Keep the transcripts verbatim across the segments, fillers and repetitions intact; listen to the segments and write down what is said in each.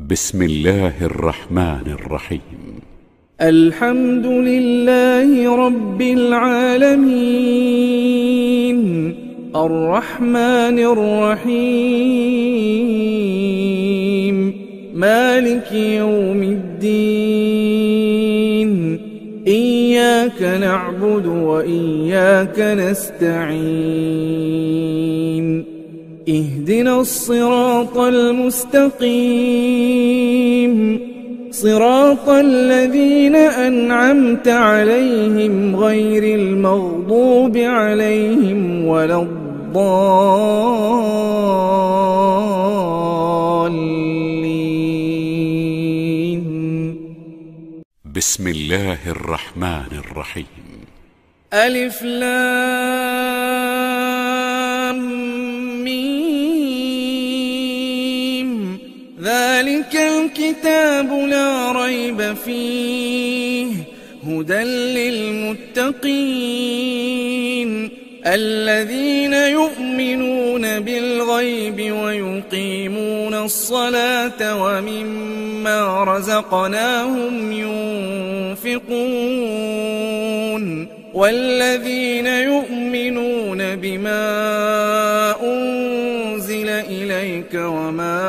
بسم الله الرحمن الرحيم. الحمد لله رب العالمين الرحمن الرحيم مالك يوم الدين إياك نعبد وإياك نستعين اهدنا الصراط المستقيم صراط الذين أنعمت عليهم غير المغضوب عليهم ولا الضالين. بسم الله الرحمن الرحيم. ألف لام ميم ذلك الكتاب لا ريب فيه هدى للمتقين الذين يؤمنون بالغيب ويقيمون الصلاة ومما رزقناهم ينفقون والذين يؤمنون بما أنزل إليك وما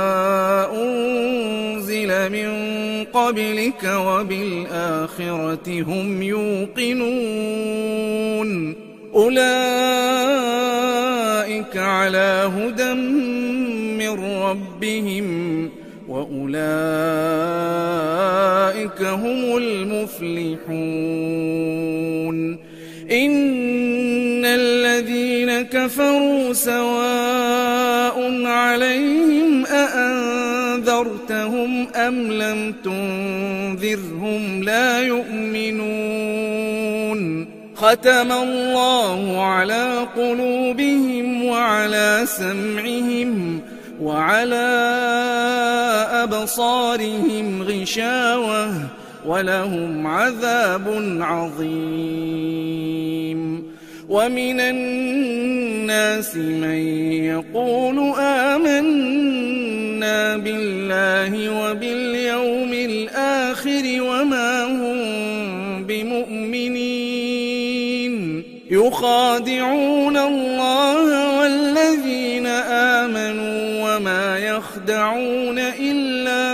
أنزل من قبلك وبالآخرة هم يوقنون أولئك على هدى من ربهم وأولئك هم المفلحون. إن الذين كفروا سواء عليهم أأنذرتهم أم لم تنذرهم لا يؤمنون. ختم الله على قلوبهم وعلى سمعهم وعلى أبصارهم غشاوة ولهم عذاب عظيم. ومن الناس من يقول آمنا بالله وباليوم الآخر وما هم بمؤمنين يخادعون الله والذين آمنوا وما يخدعون إلا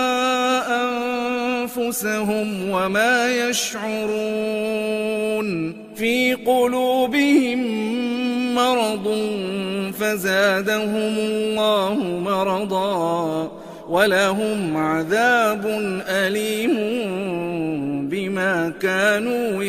أنفسهم وما يشعرون. في قلوبهم مرض فزادهم الله مرضا ولهم عذاب أليم بما كانوا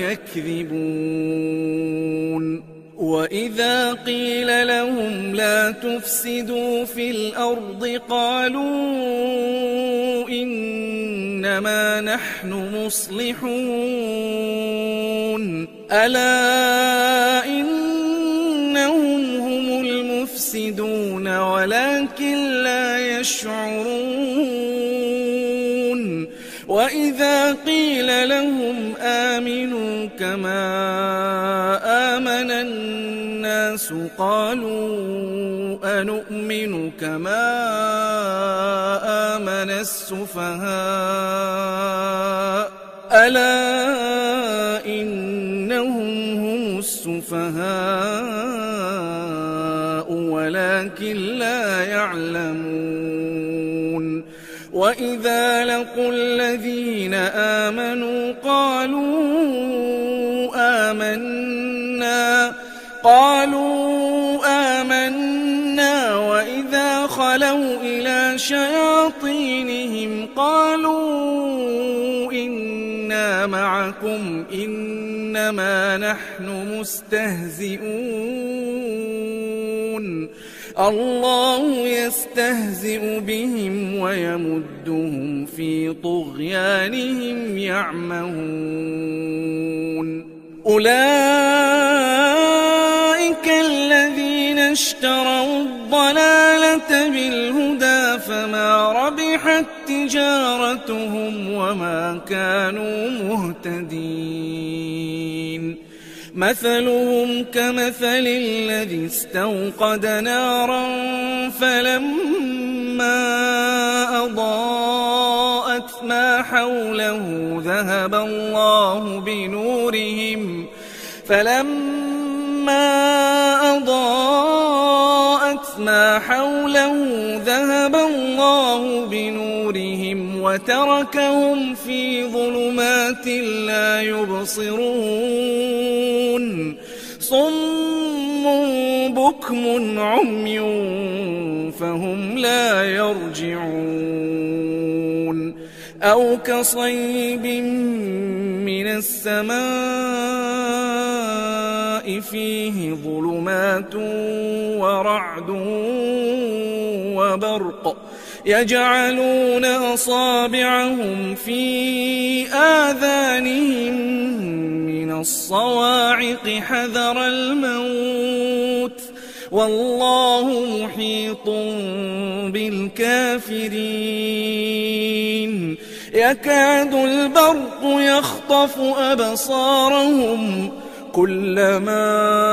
يكذبون. وإذا قيل لهم لا تفسدوا في الأرض قالوا إنما نحن مصلحون ألا إنهم هم المفسدون ولكن لا يشعرون. وإذا قيل لهم آمنوا كما آمن الناس قالوا أنؤمن كما آمن السفهاء ألا إنهم هم السفهاء ولكن لا يعلمون. وإذا لقوا الذين آمنوا قالوا آمنا قالوا آمنا وإذا خلوا إلى شياطينهم قالوا إنا معكم إنما نحن مستهزئون الله يستهزئ بهم ويمدهم في طغيانهم يعمهون. أولئك الذين اشتروا الضلالة بالهدى فما ربحت تجارتهم وما كانوا مهتدين. مثلهم كمثل الذي استوقد نارا فلما أضاءت ما حوله ذهب الله بنورهم فلما أضاءت ما حوله ذهب الله بنورهم وتركهم في ظلمات لا يبصرون صم بكم عمي فهم لا يرجعون أو كصيب من السماء فيه ظلمات ورعد وبرق يجعلون أصابعهم في آذانهم من الصواعق حذر الموت والله محيط بالكافرين يكاد البرق يخطف أبصارهم كلما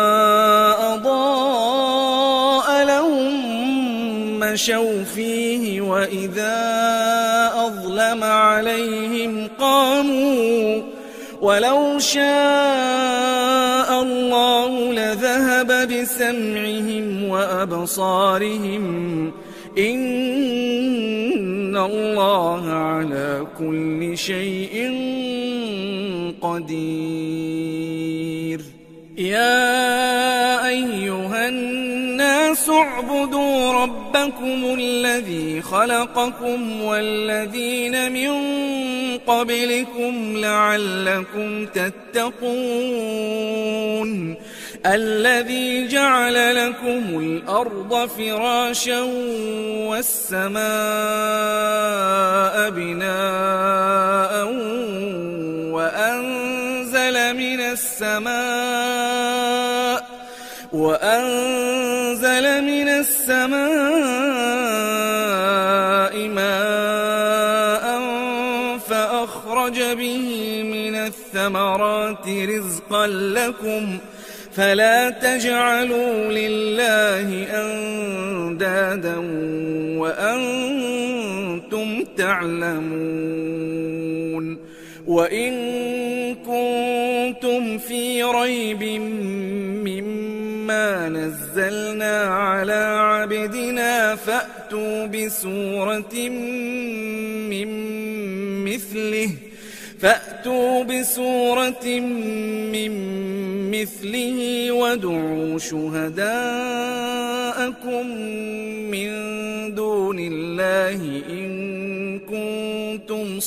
أضاء لهم مشوا فيه وإذا أظلم عليهم قاموا ولو شاء الله لذهب بسمعهم وأبصارهم إن الله على كل شيء قدير يا أيها الناس اعبدوا ربكم الذي خلقكم والذين من قبلكم لعلكم تتقون الذي جعل لكم الأرض فراشا والسماء بناء وأنزل من السماء وأنزل من السماء ماء فأخرج به من الثمرات رزقا لكم فلا تجعلوا لله أندادا وأنتم تعلمون وإن كنتم في ريب مما نزلنا على عبدنا فأتوا بسورة من مثله فأتوا بسورة من مثله وادعوا شهداءكم من دون الله إن كنتم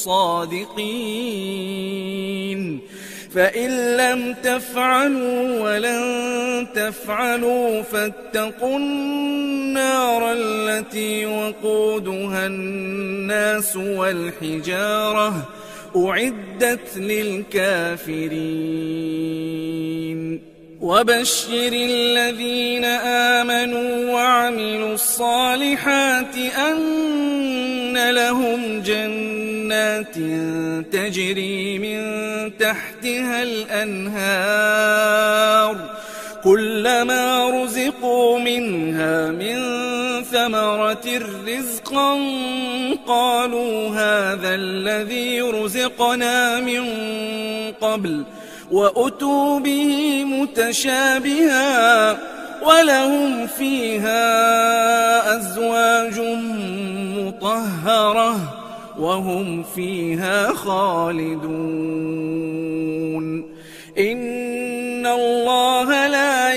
صادقين فإن لم تفعلوا ولن تفعلوا فاتقوا النار التي وقودها الناس والحجارة أعدت للكافرين وبشر الذين آمنوا وعملوا الصالحات أن لهم جنات تجري من تحتها الأنهار كلما رزقوا منها من ثمرة رزقا قالوا هذا الذي رزقنا من قبل وأتوا به متشابها ولهم فيها أزواج مطهرة وهم فيها خالدون إن الله لا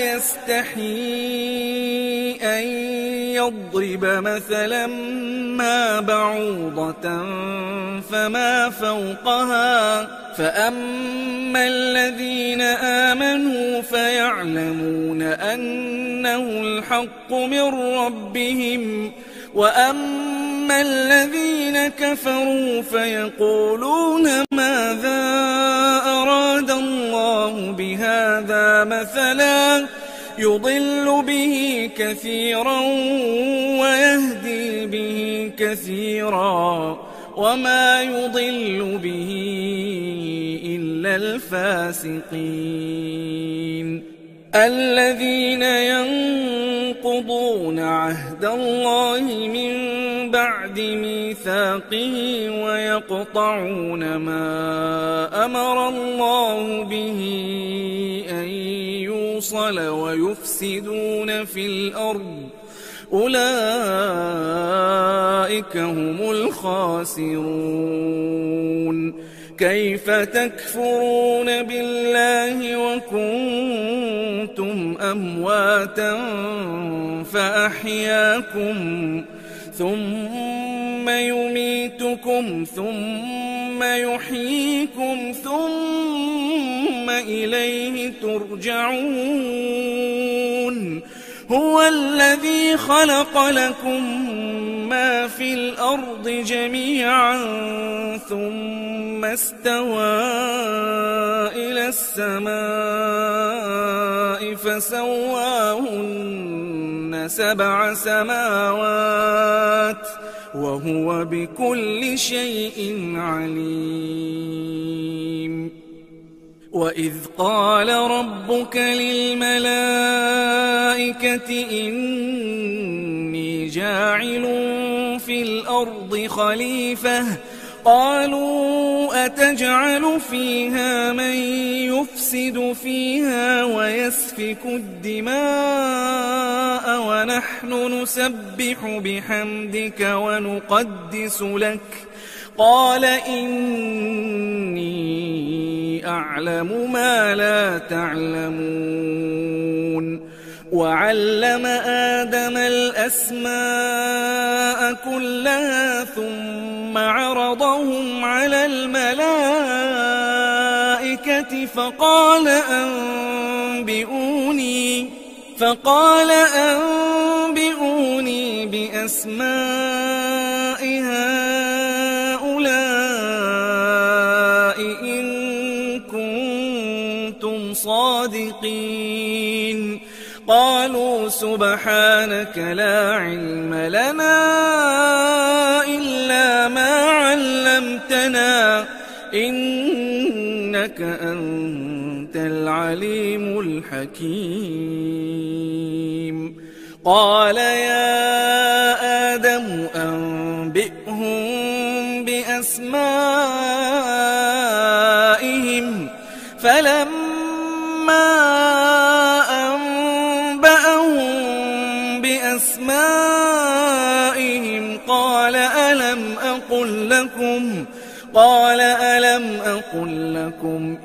يستحيي أن يضرب مثلا ما بعوضة فما فوقها فأما الذين آمنوا فيعلمون أنه الحق من ربهم وأما الذين كفروا فيقولون ماذا أراد الله بهذا مثلا يضل به كثيرا ويهدي به كثيرا وما يضل به إلا الفاسقين الذين ينقضون عهد الله من بعد ميثاقه ويقطعون ما أمر الله به أن يوصل ويفسدون في الأرض أولئك هم الخاسرون. كيف تكفرون بالله وكنتم أمواتا فأحياكم ثم يميتكم ثم يحييكم ثم إليه ترجعون. هو الذي خلق لكم ما في الأرض جميعا ثم استوى إلى السماء فسواهن سبع سماوات وهو بكل شيء عليم. وإذ قال ربك للملائكة إني جاعل في الأرض خليفة قالوا أتجعل فيها من يفسد فيها ويسفك الدماء ونحن نسبح بحمدك ونقدس لك قال إني أعلم ما لا تعلمون. وعلم آدم الأسماء كلها ثم عرضهم على الملائكة فقال أنبئوني فقال أنبئوني بأسماء هؤلاء إن كنتم صادقين. قالوا سبحانك لا علم لنا إلا ما علمتنا إنك أنت العليم الحكيم. قال يا آدم أنبئهم بأسمائهم فلما بأسمائهم قال ألم أقل لكم قال ألم أقل لكم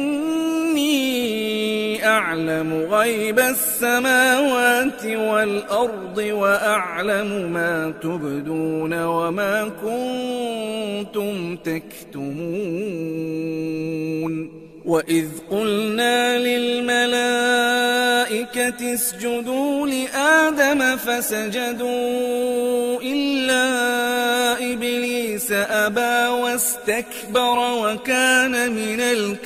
إني أعلم غيب السماوات والأرض وأعلم ما تبدون وما كنتم تكتمون. وإذ قلنا للملائكة اسجدوا لآدم فسجدوا إلا إبليس أبى واستكبر وكان من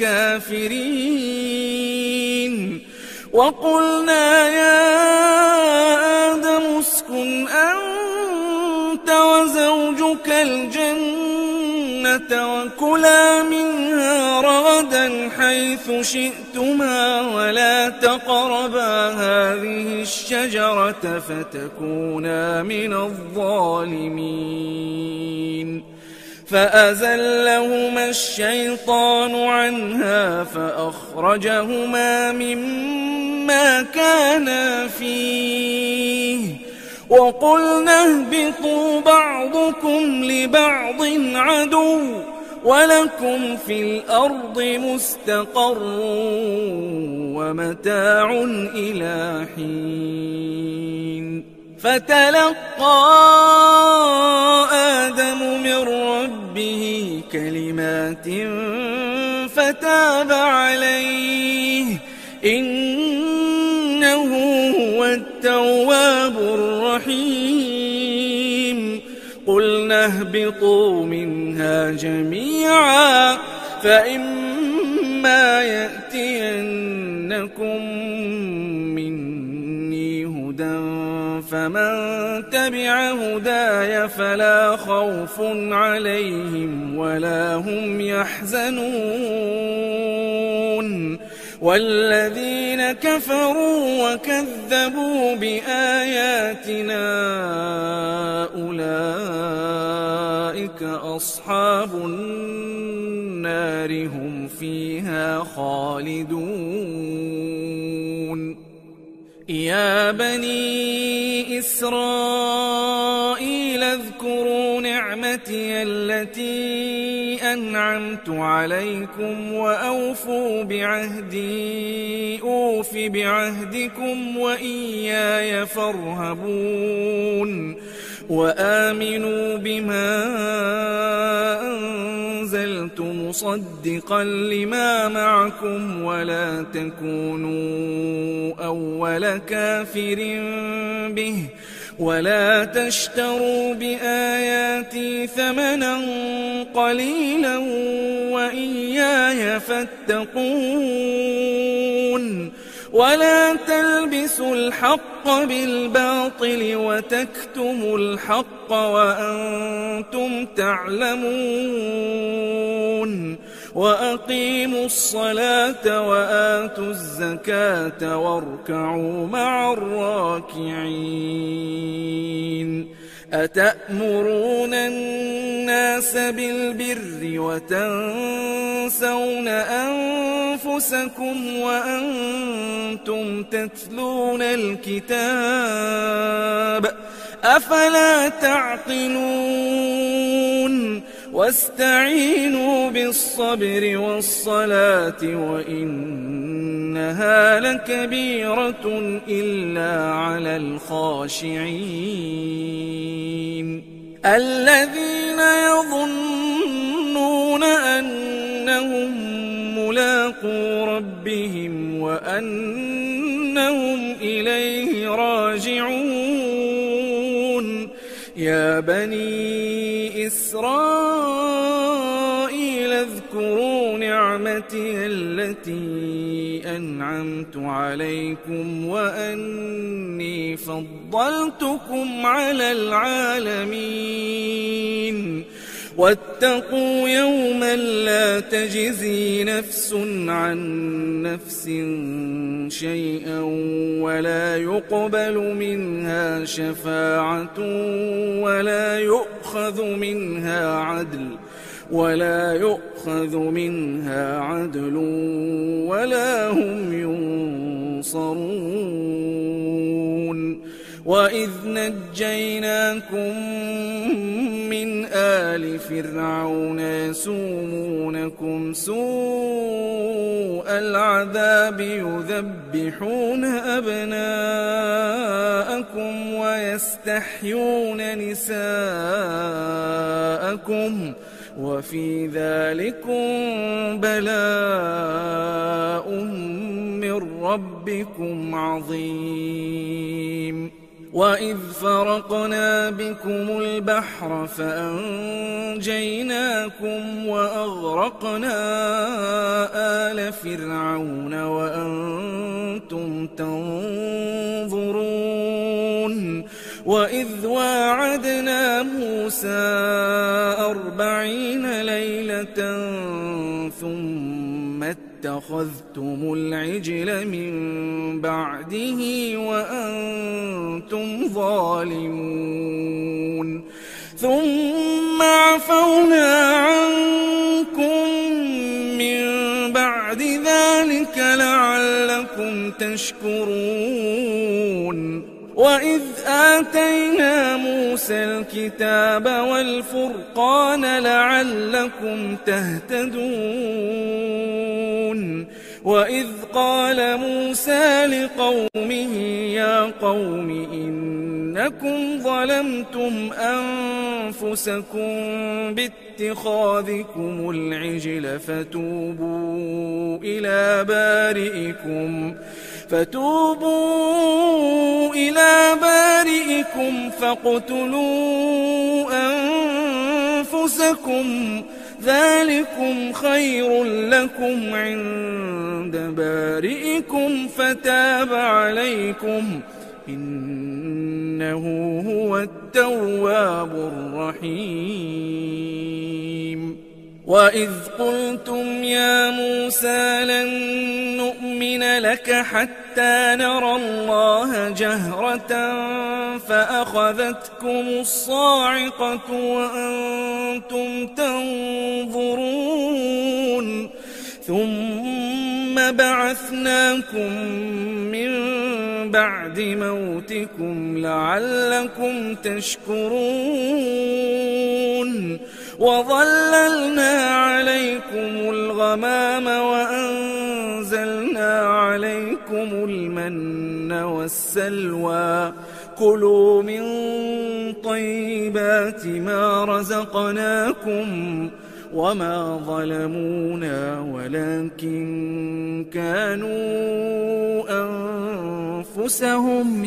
الكافرين. وقلنا يا آدم اسكن أنت وزوجك الجنة وكلا منها رغدا حيث شئتما ولا تقربا هذه الشجرة فتكونا من الظالمين. فأزلهما الشيطان عنها فأخرجهما مما كانا فيه وقلنا اهبطوا بعضكم لبعض عدو ولكم في الأرض مستقر ومتاع إلى حين. فتلقى آدم من ربه كلمات فتاب عليه إنه هو التواب الرحيم. قلنا اهبطوا منها جميعا فإما يأتينكم مني هدى فمن تبع هداي فلا خوف عليهم ولا هم يحزنون. والذين كفروا وكذبوا بآياتنا أولئك أولئك أصحاب النار هم فيها خالدون. يا بني إسرائيل اذكروا نعمتي التي أنعمت عليكم وأوفوا بعهدي أوف بعهدكم وإياي فارهبون. وآمنوا بما أنزلت مصدقا لما معكم ولا تكونوا أول كافر به ولا تشتروا بآياتي ثمنا قليلا وإياي فاتقون. ولا تلبسوا الحق بالباطل وتكتموا الحق وأنتم تعلمون. وأقيموا الصلاة وآتوا الزكاة واركعوا مع الراكعين. أتأمرون الناس بالبر وتنسون أنفسكم وأنتم تتلون الكتاب أفلا تعقلون. واستعينوا بالصبر والصلاة وإنها لكبيرة إلا على الخاشعين الذين يظنون أنهم ملاقو ربهم وأنهم إليه راجعون. يا بني إسرائيل اذكروا نعمتي التي أنعمت عليكم وأني فضلتكم على العالمين. واتقوا يوما لا تجزي نفس عن نفس شيئا ولا يقبل منها شفاعة ولا يؤخذ منها عدل ولا يؤخذ منها عدل ولا هم ينصرون. وإذ نجيناكم من آل فرعون يسومونكم سوء العذاب يذبحون أبناءكم ويستحيون نساءكم وفي ذلكم بلاء من ربكم عظيم. وإذ فرقنا بكم البحر فأنجيناكم وأغرقنا آل فرعون وأنتم تنظرون. وإذ واعدنا موسى أربعين ليلة ثم اتخذتم العجل من بعده وأنتم ظالمون. ثم عفونا عنكم من بعد ذلك لعلكم تشكرون. وإذ آتينا موسى الكتاب والفرقان لعلكم تهتدون. وإذ قال موسى لقومه يا قوم إنكم ظلمتم أنفسكم باتخاذكم العجل فتوبوا إلى بارئكم فتوبوا إلى بارئكم فاقتلوا أنفسكم ذلكم خير لكم عند بارئكم فتاب عليكم إنه هو التواب الرحيم. وإذ قلتم يا موسى لن نؤمن لك حتى نرى الله جهرة فأخذتكم الصاعقة وأنتم بعثناكم من بعد موتكم لعلكم تشكرون وظللنا عليكم الغمام وأنزلنا عليكم المن والسلوى كلوا من طيبات ما رزقناكم وما ظلمونا ولكن كانوا أنفسهم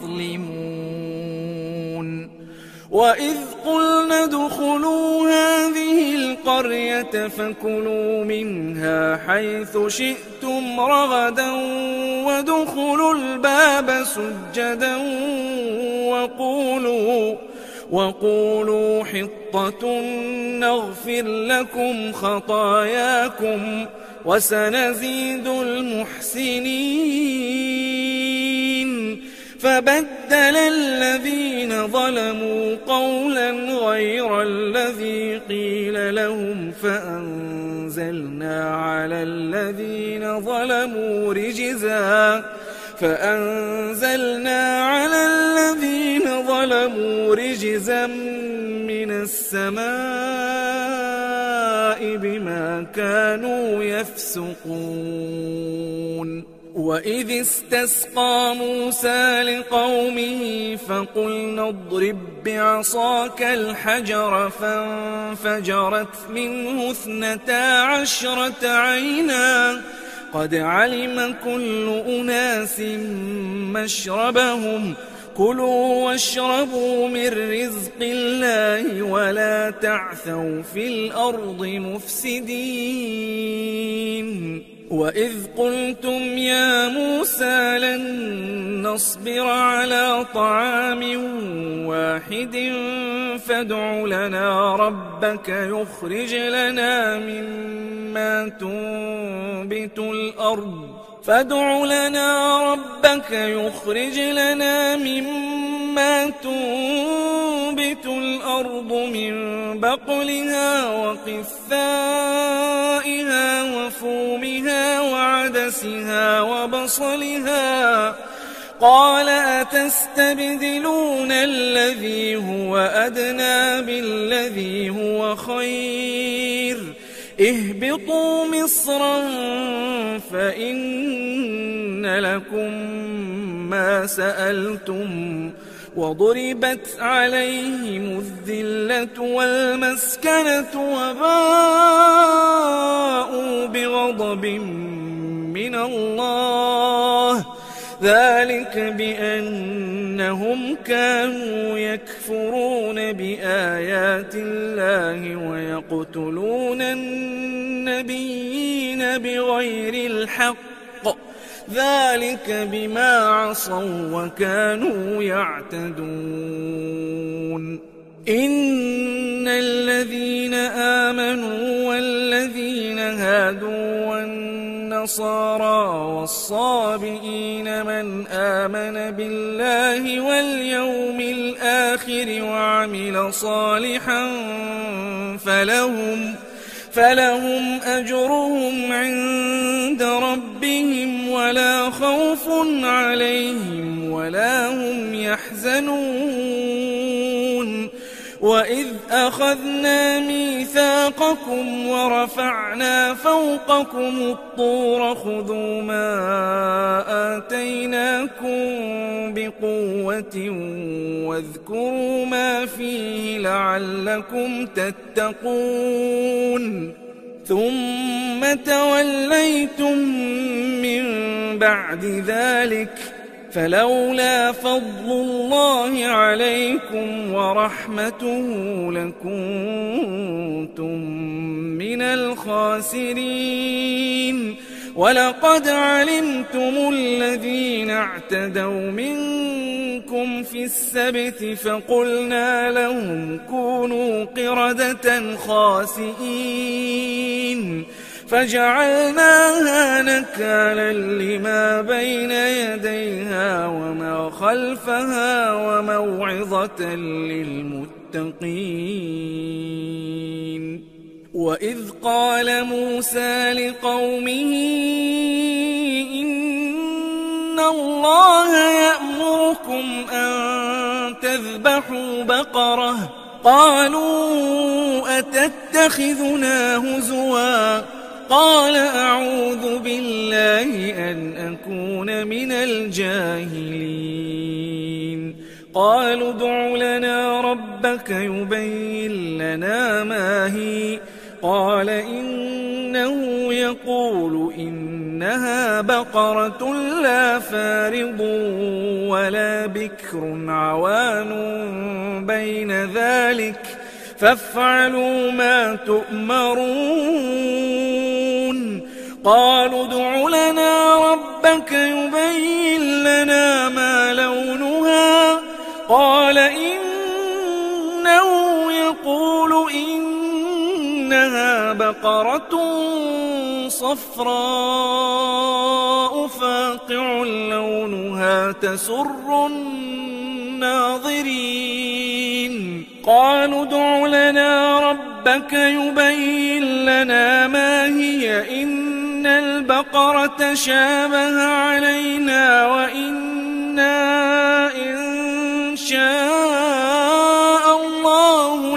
يظلمون وإذ قلنا ادخلوا هذه القرية فكلوا منها حيث شئتم رغدا وادخلوا الباب سجدا وقولوا وقولوا حطة نغفر لكم خطاياكم وسنزيد المحسنين فبدل الذين ظلموا قولا غير الذي قيل لهم فأنزلنا على الذين ظلموا رجزا فأنزلنا على الذين ظلموا رجزا من السماء بما كانوا يفسقون وإذ استسقى موسى لقومه فقلنا اضرب بعصاك الحجر فانفجرت منه اثنتا عشرة عينا قد علم كل أناس مشربهم كلوا واشربوا من رزق الله ولا تعثوا في الأرض مفسدين وإذ قلتم يا موسى لن نصبر على طعام واحد فادع لنا ربك يخرج لنا مما تنبت الأرض فادع لنا ربك يخرج لنا مما تنبت الأرض من بقلها وقثائها وفومها وعدسها وبصلها قال أتستبدلون الذي هو أدنى بالذي هو خير اهبطوا مصرا فإن لكم ما سألتم وضربت عليهم الذلة والمسكنة وباءوا بغضب من الله ذلك بأنهم كانوا يكفرون بآيات الله ويقتلون النبيين بغير الحق ذلك بما عصوا وكانوا يعتدون إن الذين آمنوا والذين هادوا والنصارى والصابئين من آمن بالله واليوم الآخر وعمل صالحا فلهم فلهم أجرهم عند ربهم ولا خوف عليهم ولا هم يحزنون وإذ أخذنا ميثاقكم ورفعنا فوقكم الطور خذوا ما آتيناكم بقوة واذكروا ما فيه لعلكم تتقون ثم توليتم من بعد ذلك فلولا فضل الله عليكم ورحمته لكنتم من الخاسرين ولقد علمتم الذين اعتدوا منكم في السبت فقلنا لهم كونوا قردة خاسئين فجعلناها نكالا لما بين يديها وما خلفها وموعظة للمتقين وإذ قال موسى لقومه إن الله يأمركم أن تذبحوا بقرة قالوا أتتخذنا هزوا قال أعوذ بالله أن أكون من الجاهلين قالوا ادع لنا ربك يبين لنا ما هي قال إنه يقول إنها بقرة لا فارض ولا بكر عوان بين ذلك فافعلوا ما تؤمرون قالوا ادع لنا ربك يبين لنا ما لونها قال إنه يقول إنها بقرة صفراء فاقع لونها تسر الناظرين قالوا ادع لنا ربك يبين لنا ما هي إن البقرة شابه علينا وإنا إن شاء الله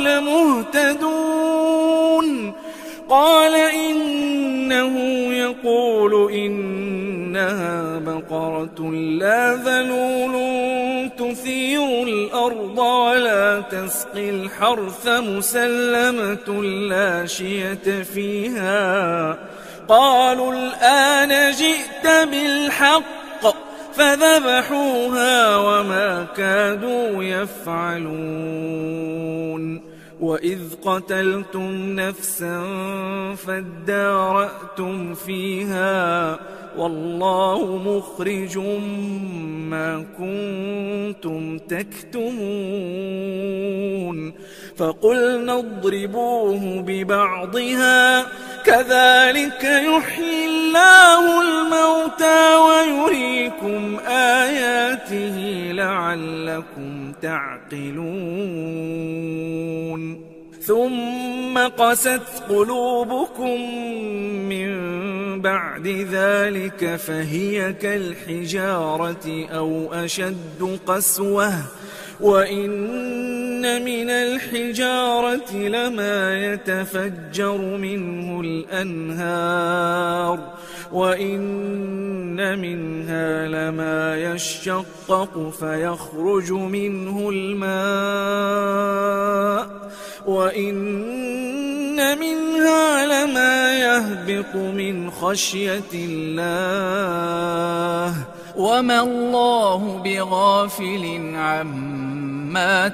لمهتدون قال إنه يقول إنها بقرة لا ذلول تثير الأرض ولا تسقي الحرث مسلمة لا شية فيها قالوا الآن جئت بالحق فذبحوها وما كادوا يفعلون وإذ قتلتم نفسا فادارأتم فيها والله مخرج ما كنتم تكتمون فقلنا اضربوه ببعضها كذلك يحيي الله الموتى ويريكم آياته لعلكم تعقلون ثم قست قلوبكم من بعد ذلك فهي كالحجارة أو أشد قسوة وإن من الحجارة لما يتفجر منه الأنهار وإن منها لما يشقق فيخرج منه الماء وإن منها لما يهبط من خشية الله وما الله بغافل عما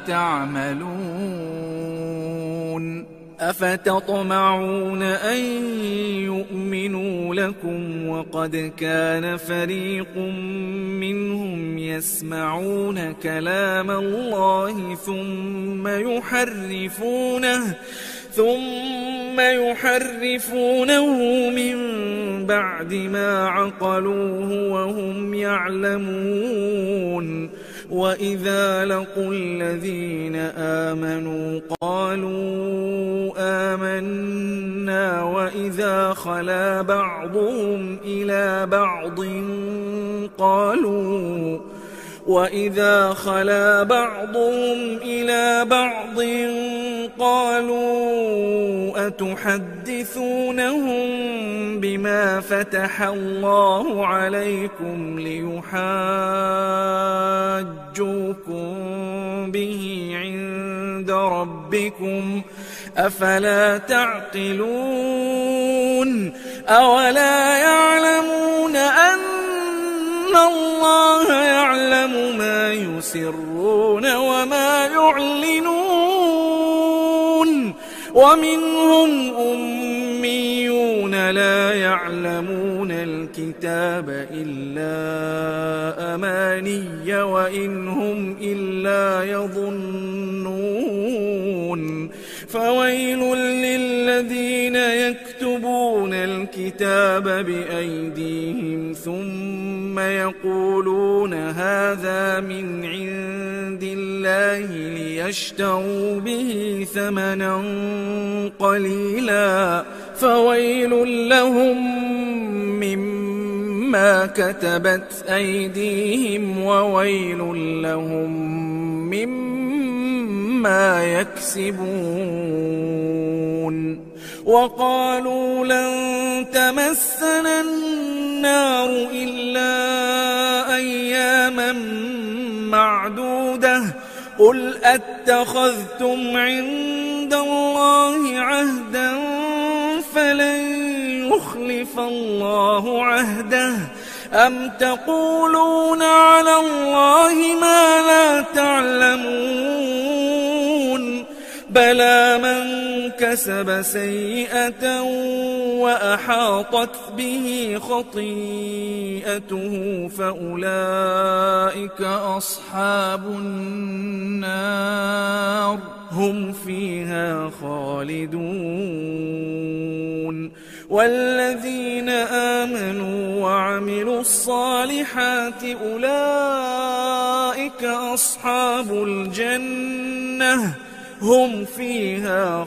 تعملون أفتطمعون أن يؤمنوا لكم وقد كان فريق منهم يسمعون كلام الله ثم يحرفونه ثم يحرفونه من بعد ما عقلوه وهم يعلمون وإذا لقوا الذين آمنوا قالوا آمنا وإذا خلا بعضهم إلى بعض قالوا وإذا خلا بعضهم إلى بعض قالوا أتحدثونهم بما فتح الله عليكم ليحاجوكم به عند ربكم أفلا تعقلون أولا يعلمون أن الله يعلم ما يسرون وما يعلنون ومنهم أميون لا يعلمون الكتاب إلا أماني وإن هم إلا يظنون فويل للذين يكتبون الكتاب بأيديهم ثم يقولون هذا من عند الله الله ليشتروا به ثمنا قليلا فويل لهم مما كتبت أيديهم وويل لهم مما يكسبون. وقالوا لن تمسنا النار إلا أياما معدودة قل أتخذتم عند الله عهدا فلن يخلف الله عهده أم تقولون على الله ما لا تعلمون بلى من كسب سيئة وأحاطت به خطيئته فأولئك أصحاب النار هم فيها خالدون. والذين آمنوا وعملوا الصالحات أولئك أصحاب الجنة هم فيها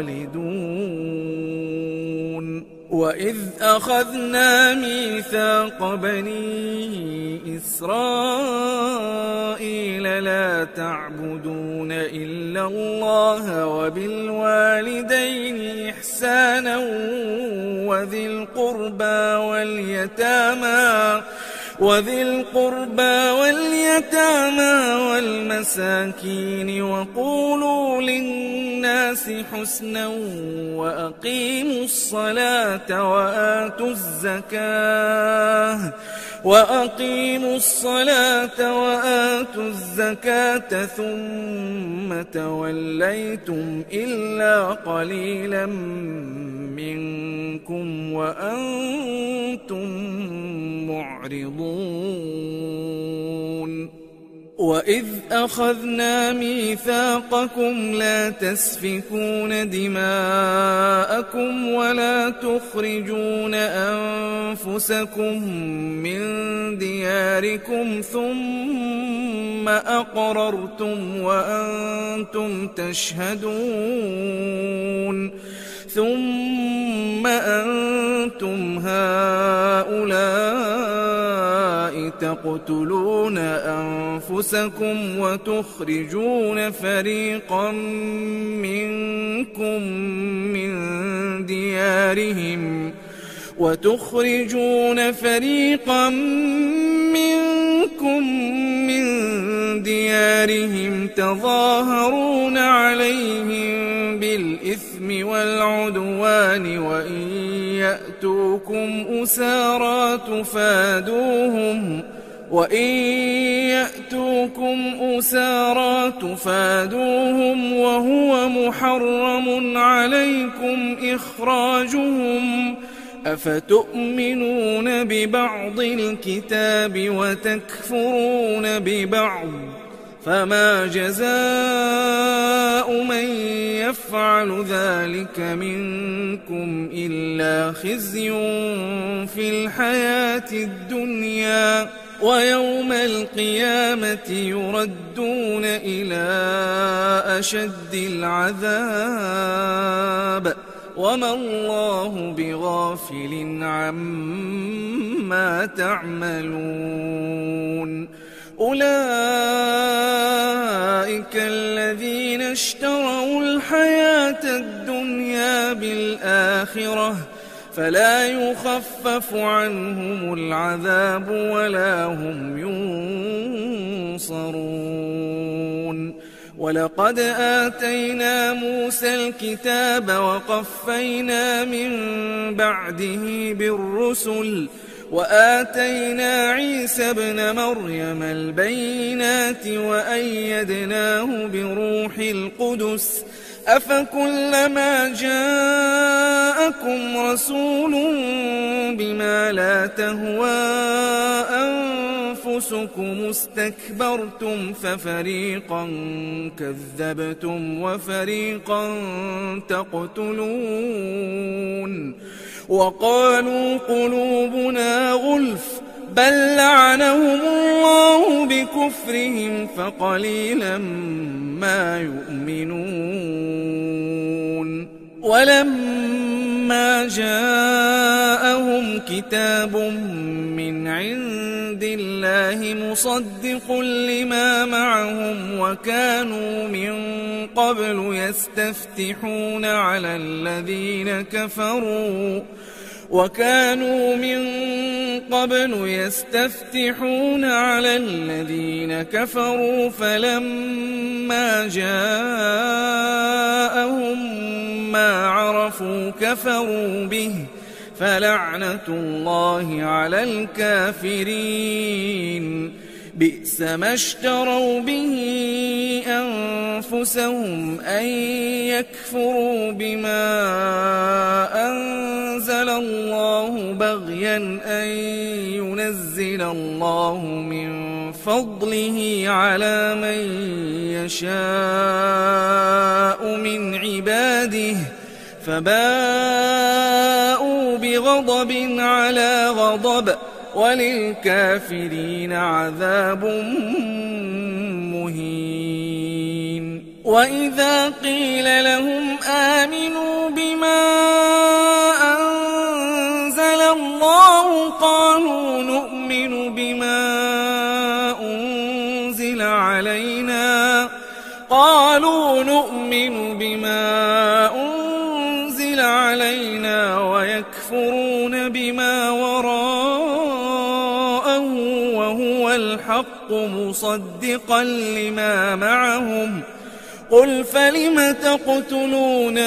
خالدون. وإذ أخذنا ميثاق بني إسرائيل لا تعبدون إلا الله وبالوالدين إحسانا وذي القربى واليتامى وذي القربى واليتامى والمساكين وقولوا للناس حسنا وأقيموا الصلاة وآتوا الزكاة وأقيموا الصلاة وآتوا الزكاة ثم توليتم إلا قليلا منكم وأنتم معرضون. وإذ أخذنا ميثاقكم لا تسفكون دماءكم ولا تخرجون أنفسكم من دياركم ثم أقررتم وأنتم تشهدون ثم أنتم هؤلاء تقتلون أنفسكم وتخرجون فريقا منكم من ديارهم وتخرجون فريقا منكم من ديارهم تظاهرون عليهم بالإثم والعدوان وإن يأتوكم أسارى تفادوهم وإن يأتوكم أسارى تفادوهم وهو محرم عليكم إخراجهم أفتؤمنون ببعض الكتاب وتكفرون ببعض فما جزاء من يفعل ذلك منكم إلا خزي في الحياة الدنيا ويوم القيامة يردون إلى أشد العذاب وما الله بغافل عما تعملون. أولئك الذين اشتروا الحياة الدنيا بالآخرة فلا يخفف عنهم العذاب ولا هم ينصرون. ولقد آتينا موسى الكتاب وقفينا من بعده بالرسل وآتينا عيسى ابن مريم البينات وأيدناه بروح القدس أفكلما جاءكم رسول بما لا تهوى أنفسكم استكبرتم ففريقا كذبتم وفريقا تقتلون. وقالوا قلوبنا غلف بل لعنهم الله بكفرهم فقليلا ما يؤمنون ولما جاءهم كتاب من عند الله مصدق لما معهم وكانوا من قبل يستفتحون على الذين كفروا وكانوا من قبل يستفتحون على الذين كفروا فلما جاءهم ما عرفوا كفروا به فلعنة الله على الكافرين بئس ما اشتروا به أنفسهم أن يكفروا بما أنزل الله بغيا أن ينزل الله من فضله على من يشاء من عباده فباءوا بغضب على غضب وللكافرين عذاب مهين وإذا قيل لهم آمنوا بما أنزل الله قالوا نؤمن بما أنزل علينا قالوا نؤمن بما أنزل علينا ويكفرون بما وراءه وهو الحق مصدقا لما معهم قل فلم تقتلون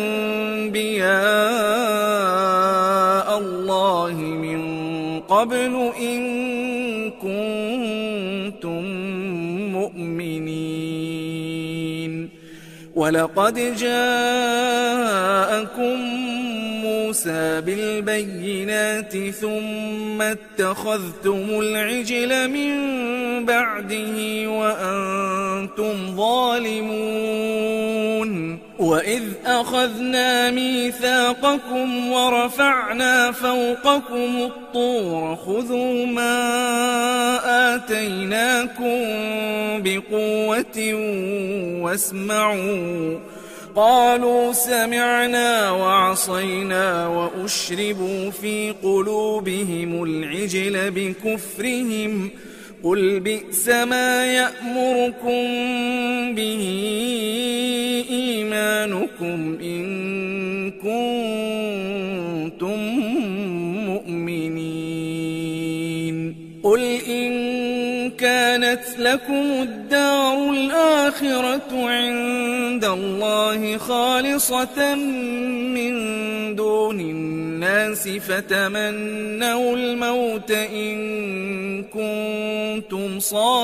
أنبياء الله من قبل إن كنتم مؤمنين ولقد جاءكم موسى بالبينات ثم اتخذتم العجل من بعده وأنتم ظالمون وإذ أخذنا ميثاقكم ورفعنا فوقكم الطور خذوا ما آتيناكم بقوة واسمعوا قالوا سمعنا وعصينا وأشربوا في قلوبهم العجل بكفرهم قل بئس ما يأمركم به إيمانكم إن كنتم مؤمنين قل إن كانت لكم الدار الآخرة عند الله خالصة من دون الناس فتمنوا الموت إن كنتم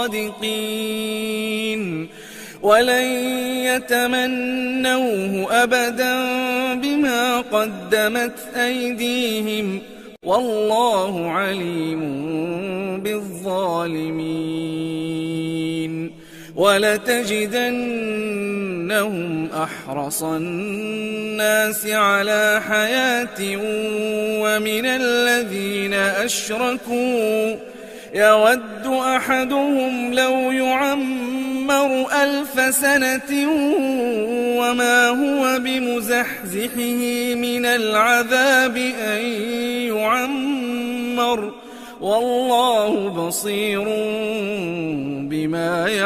صادقين ولن يتمنوه أبدا بما قدمت أيديهم والله عليم بالظالمين ولتجدنهم أحرص الناس على حياة ومن الذين أشركوا يود أحدهم لو يعمر ألف سنة وما هو بمزحزحه من العذاب أن يعمر والله بصير بما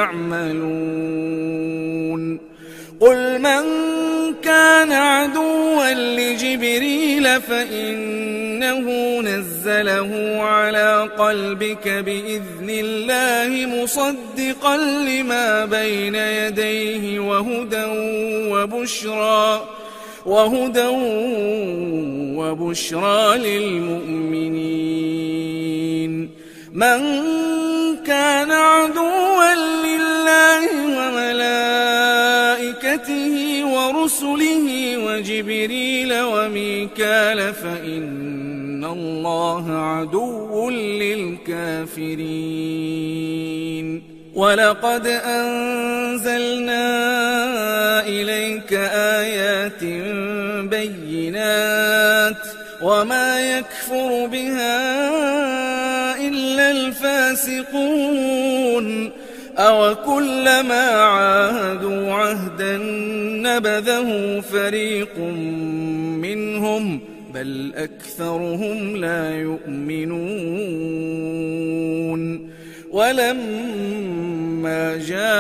يعملون قل من كان عدوا لجبريل فإنه نزله على قلبك بإذن الله مصدقا لما بين يديه وهدى وبشرى وهدى وبشرى للمؤمنين من كان عدوا لله وملائكته ورسله وجبريل وميكال فإن الله عدو للكافرين ولقد أنزلنا إليك آيات بينات وما يكفر بها إلا الفاسقون أو كلما عاهدوا عهدا نبذه فريق منهم بل أكثرهم لا يؤمنون ولما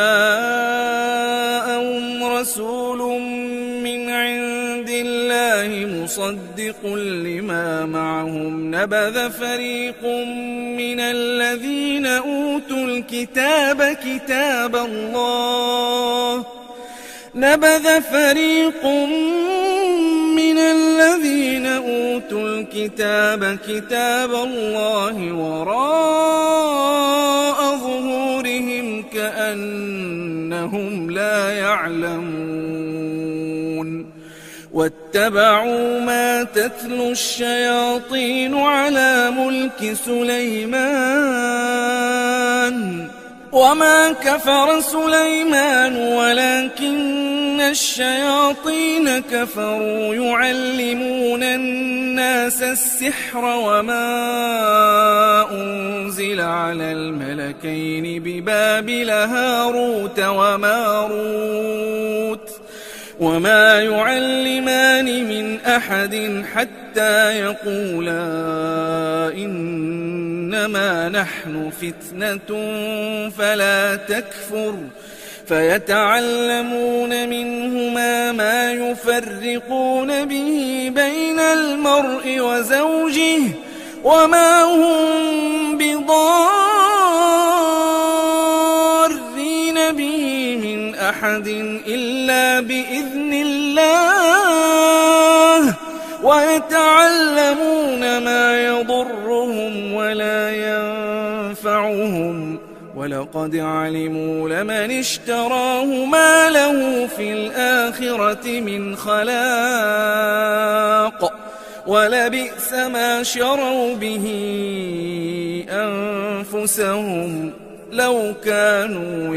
جاءهم رسول من عند الله مصدق لما معهم نبذ فريق من الذين أوتوا الكتاب كتاب الله نبذ فريق من الذين أوتوا الكتاب كتاب الله وراء ظهورهم كأنهم لا يعلمون واتبعوا ما تتلو الشياطين على ملك سليمان وما كفر سليمان ولكن الشياطين كفروا يعلمون الناس السحر وما أنزل على الملكين ببابل هاروت وماروت وما يعلمان من أحد حتى يقولا إنما نحن فتنة فلا تكفر فيتعلمون منهما ما يفرقون به بين المرء وزوجه وما هم بضارين به من أحد إلا بإذن الله ويتعلمون ما يضرهم ولا ينفعهم ولقد علموا لمن اشتراه ما له في الآخرة من خلاق ولبئس ما شروا به أنفسهم لو كانوا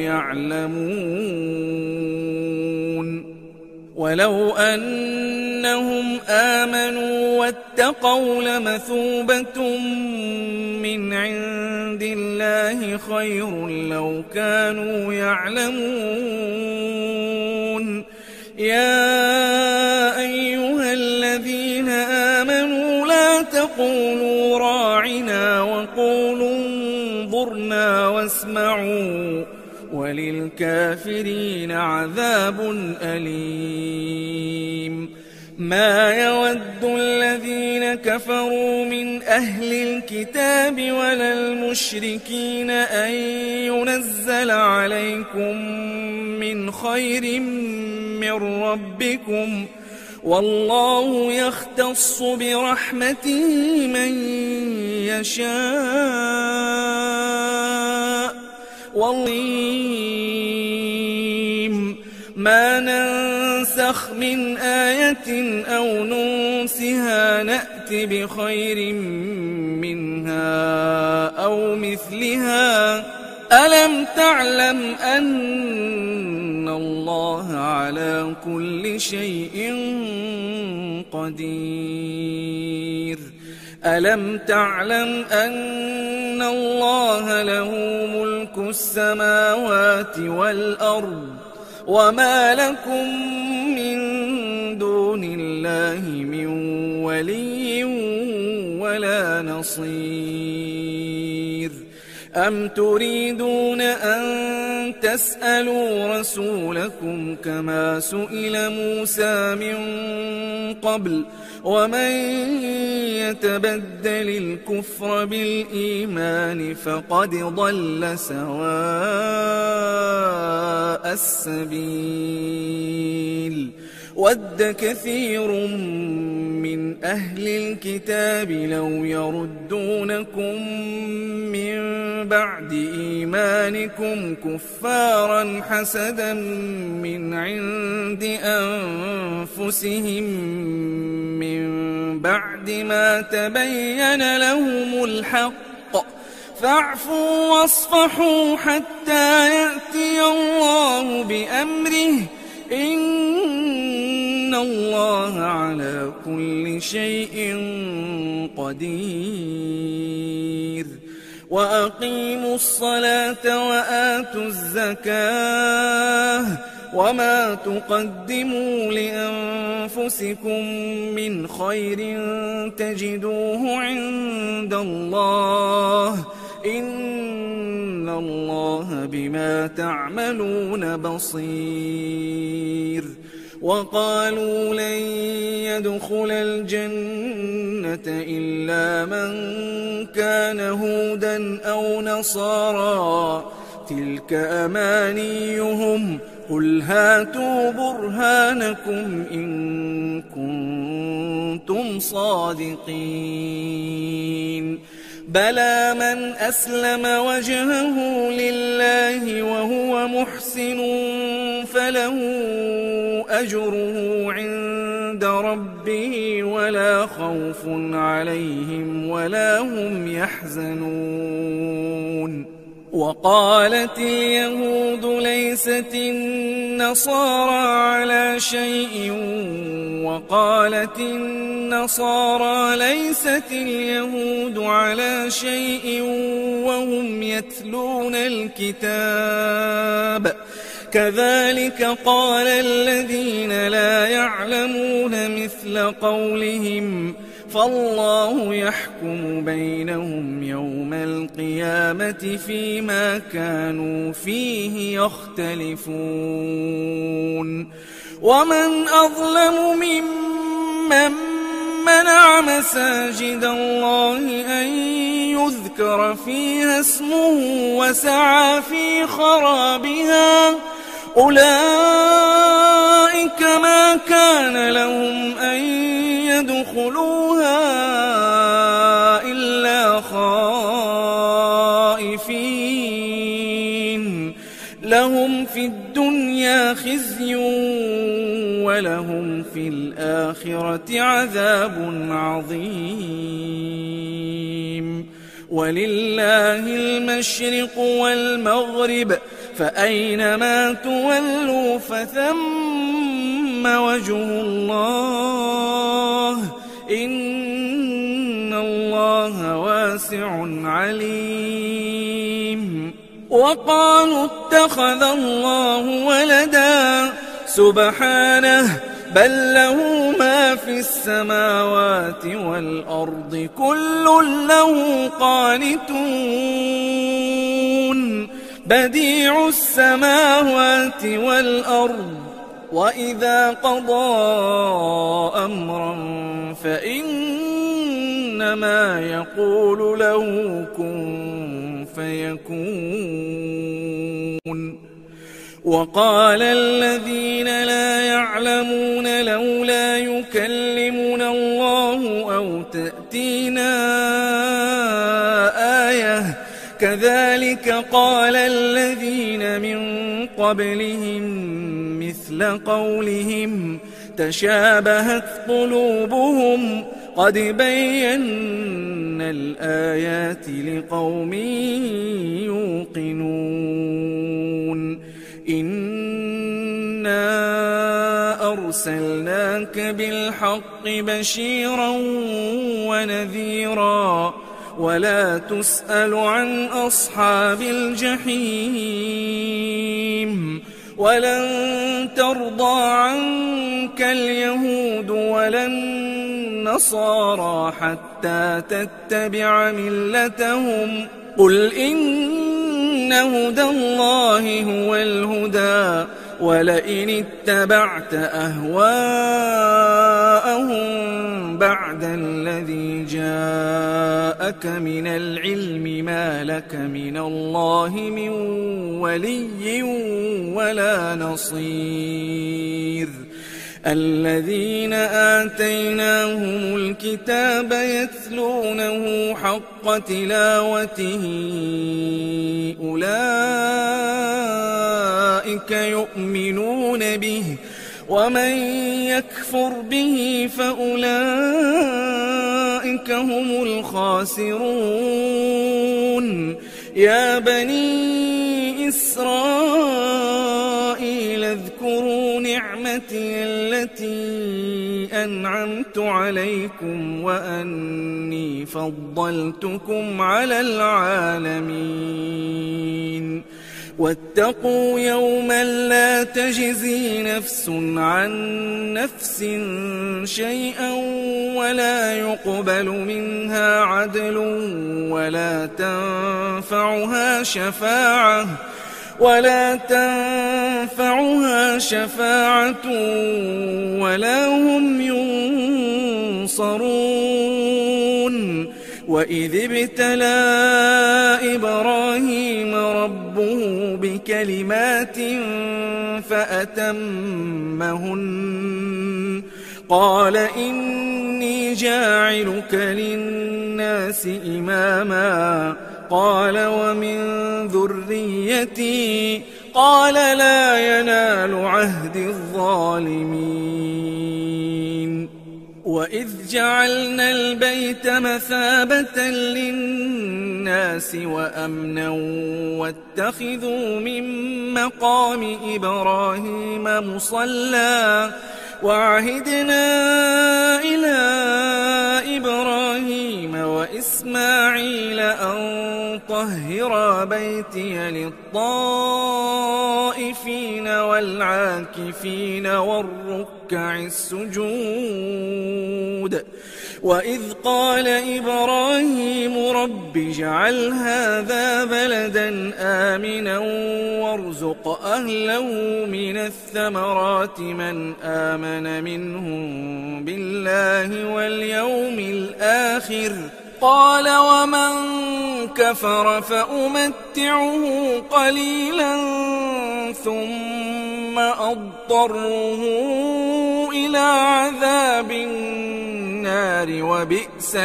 يعلمون ولو أنهم آمنوا واتقوا لمثوبة من عند الله خير لو كانوا يعلمون يا أيها الذين آمنوا لا تقولوا راعنا وقولوا انظرنا واسمعوا وللكافرين عذاب أليم ما يود الذين كفروا من أهل الكتاب ولا المشركين أن ينزل عليكم من خير من ربكم والله يختص برحمته من يشاء والله ما ننسخ من آية أو ننسها نأت بخير منها أو مثلها ألم تعلم أن الله على كل شيء قدير ألم تعلم أن الله له ملك السماوات والأرض وما لكم من دون الله من ولي ولا نصير أم تريدون أن تسألوا رسولكم كما سئل موسى من قبل ومن يتبدل الكفر بالإيمان فقد ضل سواء السبيل ود كثير من أهل الكتاب لو يردونكم من بعد إيمانكم كفارا حسدا من عند أنفسهم من بعد ما تبين لهم الحق فاعفوا واصفحوا حتى يأتي الله بأمره إن الله على كل شيء قدير وأقيموا الصلاة وآتوا الزكاة وما تقدموا لأنفسكم من خير تجدوه عند الله إن الله بما تعملون بصير. وقالوا لن يدخل الجنة إلا من كان هودا أو نصارى تلك أمانيهم قل هاتوا برهانكم إن كنتم صادقين. بلى من أسلم وجهه لله وهو محسن فله أجره عند ربه ولا خوف عليهم ولا هم يحزنون. وقالت اليهود ليست النصارى على شيء وقالت النصارى ليست اليهود على شيء وهم يتلون الكتاب كذلك قال الذين لا يعلمون مثل قولهم فالله يحكم بينهم يوم القيامة فيما كانوا فيه يختلفون. ومن أظلم ممن منع مساجد الله أن يذكر فيها اسمه وسعى في خرابها أولئك ما كان لهم أن يدخلوها إلا خائفين لهم في الدنيا خزي ولهم في الآخرة عذاب عظيم. ولله المشرق والمغرب فأينما تولوا فثم وجه الله إن الله واسع عليم. وقالوا اتخذ الله ولدا سبحانه بل له ما في السماوات والأرض كل له قانتون بديع السماوات والأرض وإذا قضى أمرا فإنما يقول له كن فيكون. وقال الذين لا يعلمون لولا يكلمنا الله أو تأتينا آية كذلك قال الذين من قبلهم مثل قولهم تشابهت قلوبهم قد بينا الآيات لقوم يوقنون. إنا أرسلناك بالحق بشيرا ونذيرا ولا تسأل عن أصحاب الجحيم. ولن ترضى عنك اليهود ولا النصارى حتى تتبع ملتهم قل إن هدى الله هو الهدى ولئن اتبعت أهواءهم بعد الذي جاءك من العلم ما لك من الله من ولي ولا نصير. الذين آتيناهم الكتاب يتلونه حق تلاوته أولئك يؤمنون به ومن يكفر به فأولئك هم الخاسرون. يا بني إسرائيل اذكروا نعمتي ذريتي التي أنعمت عليكم وأني فضلتكم على العالمين واتقوا يوما لا تجزي نفس عن نفس شيئا ولا يقبل منها عدل ولا تنفعها شفاعة ولا تنفعها شفاعة ولا هم ينصرون وإذ ابتلى إبراهيم ربه بكلمات فأتمهن قال إني جاعلك للناس إماما قال ومن ذريتي قال لا ينال عهد الظالمين وإذ جعلنا البيت مثابة للناس وأمنا واتخذوا من مقام إبراهيم مصلى وعهدنا إلى إبراهيم وإسماعيل أن طهرا بيتي للطائفين والعاكفين والركع السجود وإذ قال إبراهيم رب اجعل هذا بلدا آمنا وارزق أهله من الثمرات من آمن منهم بالله واليوم الآخر قال ومن كفر فأمتعه قليلا ثم أضطره إلى عذاب النار وبئس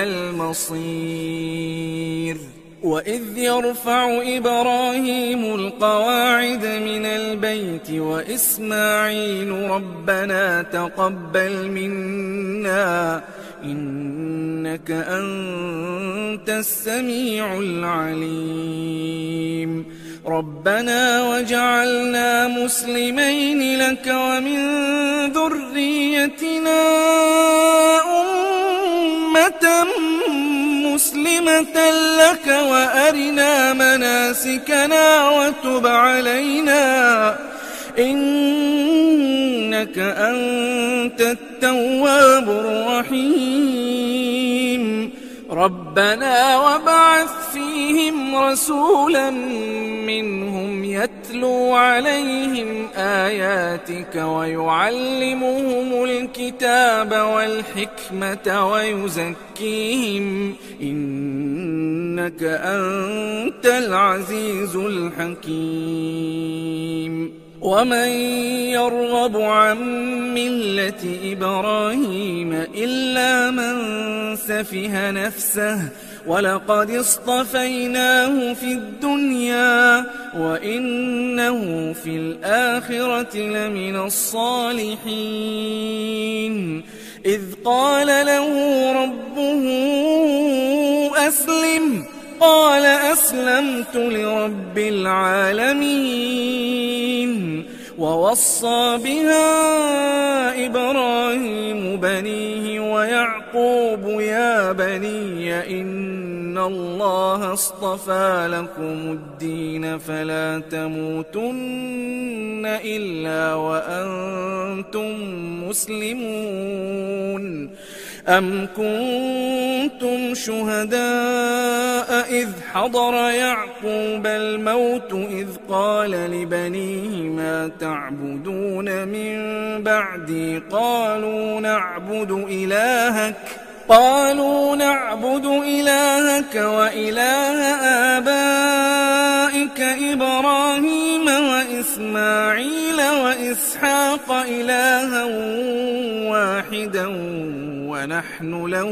المصير وإذ يرفع إبراهيم القواعد من البيت وإسماعيل ربنا تقبل منا إنك أنت السميع العليم ربنا وجعلنا مسلمين لك ومن ذريتنا أمة مسلمة لك وأرنا مناسكنا وتب علينا إنك أنت التواب الرحيم ربنا وابعث فيهم رسولا منهم يتلو عليهم آياتك ويعلمهم الكتاب والحكمة ويزكيهم إنك أنت العزيز الحكيم ومن يرغب عن ملة إبراهيم إلا من سفه نفسه ولقد اصطفيناه في الدنيا وإنه في الآخرة لمن الصالحين إذ قال له ربه أسلم قال أسلمت لرب العالمين ووصى بها إبراهيم بنيه ويعقوب يا بني إن الله اصطفى لكم الدين فلا تموتن إلا وأنتم مسلمون أم كنتم شهداء إذ حضر يعقوب الموت إذ قال لبنيه ما تعبدون من بعدي قالوا نعبد إلهك قالوا نعبد إلهك وإله آبائك إبراهيم وإسماعيل وإسحاق إلها واحدا ونحن له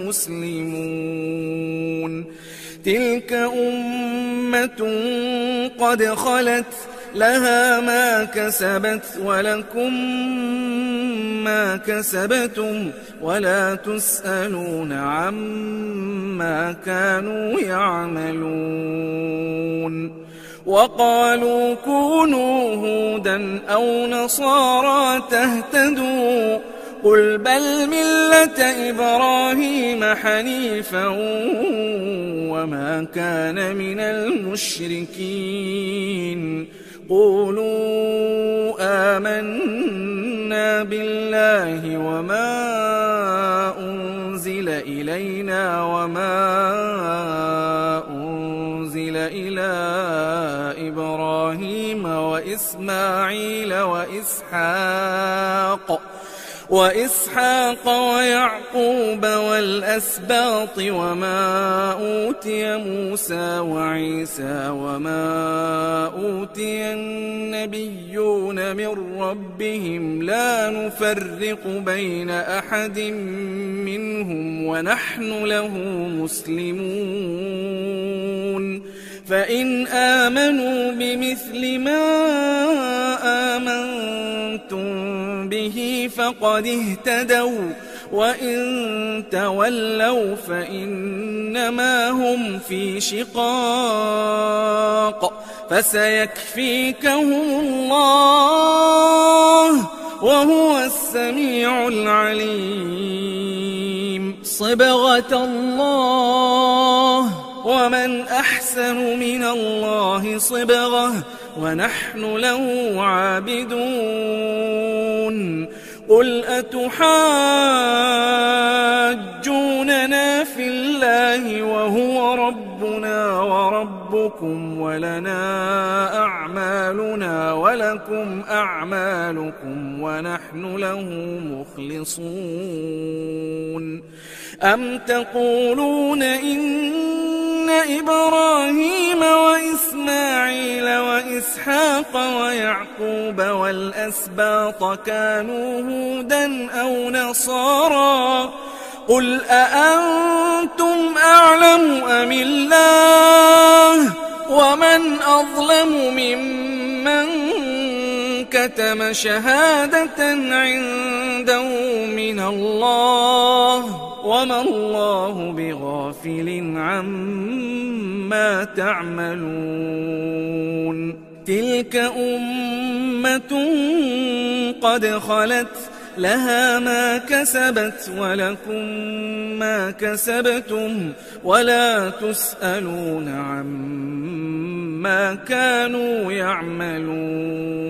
مسلمون تلك أمة قد خلت لها ما كسبت ولكم ما كسبتم ولا تسألون عما كانوا يعملون وقالوا كونوا هودا أو نصارى تهتدوا قل بل ملة إبراهيم حنيفا وما كان من المشركين قولوا آمنا بالله وما أنزل إلينا وما أنزل إلى إبراهيم وإسماعيل وإسحاق وإسحاق ويعقوب والأسباط وما أوتي موسى وعيسى وما أوتي النبيون من ربهم لا نفرق بين أحد منهم ونحن له مسلمون فإن آمنوا بمثل ما آمنتم به فقد اهتدوا وإن تولوا فإنما هم في شقاق فسيكفيكهم الله وهو السميع العليم صبغة الله ومن أحسن من الله صبغة ونحن له عابدون قل أتحاجوننا في الله وهو ربنا وربكم ولنا أعمالنا ولكم أعمالكم ونحن له مخلصون أم تقولون إن إبراهيم وإسماعيل وإسحاق ويعقوب والأسباط كانوا هودا أو نصارى قل أأنتم أعلم أم الله ومن أظلم ممن كتم شهادة عنده من الله وما الله بغافل عما تعملون تلك أمة قد خلت لها ما كسبت ولكم ما كسبتم ولا تسألون عما كانوا يعملون